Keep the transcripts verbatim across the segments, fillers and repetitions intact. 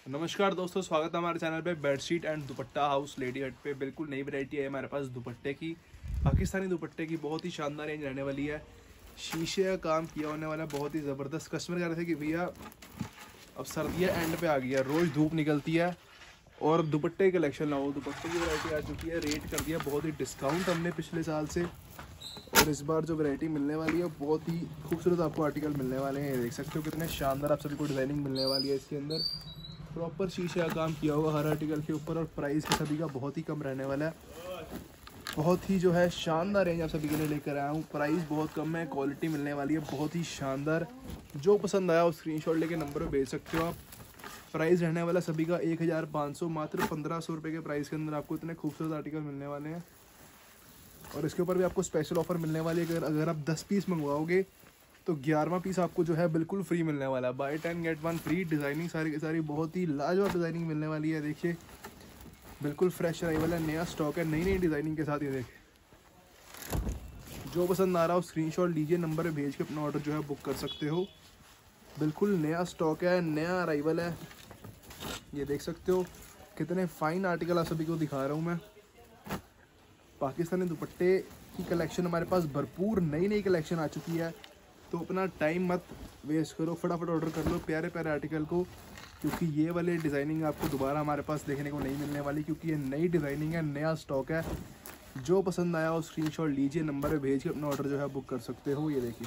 नमस्कार दोस्तों, स्वागत है हमारे चैनल पे bedsheet and dupatta house lady hut पे। बिल्कुल नई वैरायटी है हमारे पास दुपट्टे की, पाकिस्तानी दुपट्टे की। बहुत ही शानदार रेंज रहने वाली है। शीशे का काम किया होने वाला, बहुत ही ज़बरदस्त। कस्टमर कह रहे थे कि भैया अब सर्दियाँ एंड पे आ गई है, रोज़ धूप निकलती है और दुपट्टे की कलेक्शन लाओ। दुपट्टे की वैरायटी आ चुकी है, रेट कर दिया बहुत ही डिस्काउंट हमने पिछले साल से। और इस बार जो वैरायटी मिलने वाली है बहुत ही खूबसूरत आपको आर्टिकल मिलने वाले हैं। देख सकते हो कितने शानदार आप सभी को डिज़ाइनिंग मिलने वाली है। इसके अंदर प्रॉपर शीशे का काम किया हुआ हर आर्टिकल के ऊपर, और प्राइस के सभी का बहुत ही कम रहने वाला है। बहुत ही जो है शानदार रेंज आप सभी के लिए लेकर आया हूँ। प्राइस बहुत कम है, क्वालिटी मिलने वाली है बहुत ही शानदार। जो पसंद आया वो स्क्रीनशॉट लेके नंबर पे भेज सकते हो आप। प्राइस रहने वाला सभी का एक हज़ार पाँच सौ, मात्र पंद्रह सौ रुपये के प्राइस के अंदर आपको इतने खूबसूरत आर्टिकल मिलने वाले हैं। और इसके ऊपर भी आपको स्पेशल ऑफर मिलने वाली है। अगर अगर आप दस पीस मंगवाओगे तो ग्यारहवां पीस आपको जो है बिल्कुल फ्री मिलने वाला है। Buy ten get one free. Designing सारी की सारी बहुत ही लाजवाब डिज़ाइनिंग मिलने वाली है। देखिए बिल्कुल फ्रेश अराइवल है, नया स्टॉक है, नई नई डिज़ाइनिंग के साथ। ये देखिए जो पसंद आ रहा हो स्क्रीनशॉट लीजिए, नंबर पे भेज के अपना ऑर्डर जो है बुक कर सकते हो। बिल्कुल नया स्टॉक है, नया अराइवल है। ये देख सकते हो कितने फाइन आर्टिकल आप सभी को दिखा रहा हूँ मैं। पाकिस्तानी दुपट्टे की कलेक्शन हमारे पास भरपूर नई नई कलेक्शन आ चुकी है, तो अपना टाइम मत वेस्ट करो, फटाफट ऑर्डर कर लो प्यारे प्यारे आर्टिकल को, क्योंकि ये वाले डिज़ाइनिंग आपको दोबारा हमारे पास देखने को नहीं मिलने वाली, क्योंकि ये नई डिज़ाइनिंग है, नया स्टॉक है। जो पसंद आया हो स्क्रीनशॉट लीजिए, नंबर पे भेज के अपना ऑर्डर जो है बुक कर सकते हो। ये देखिए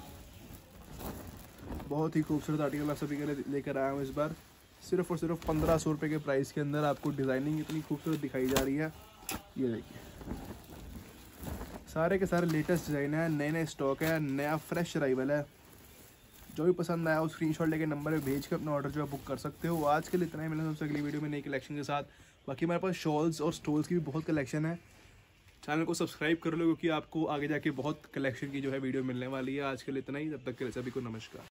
बहुत ही खूबसूरत आर्टिकल आप सभी के लिए लेकर आया हूँ इस बार। सिर्फ और सिर्फ पंद्रह सौ रुपये के प्राइस के अंदर आपको डिज़ाइनिंग इतनी खूबसूरत दिखाई जा रही है। ये देखिए सारे के सारे लेटेस्ट डिज़ाइन है, नए नए स्टॉक है, नया फ्रेश अराइवल है। जो भी पसंद आया हो स्क्रीनशॉट लेके नंबर पे भेज के अपना ऑर्डर जो है बुक कर सकते हो। आज के लिए इतना ही, मिलना सबसे अगली वीडियो में नई कलेक्शन के साथ। बाकी हमारे पास शॉल्स और स्टोल्स की भी बहुत कलेक्शन है। चैनल को सब्सक्राइब कर लो, क्योंकि आपको आगे जाके बहुत कलेक्शन की जो है वीडियो मिलने वाली है। आज के लिए इतना ही, तब तक के लिए सभी को नमस्कार।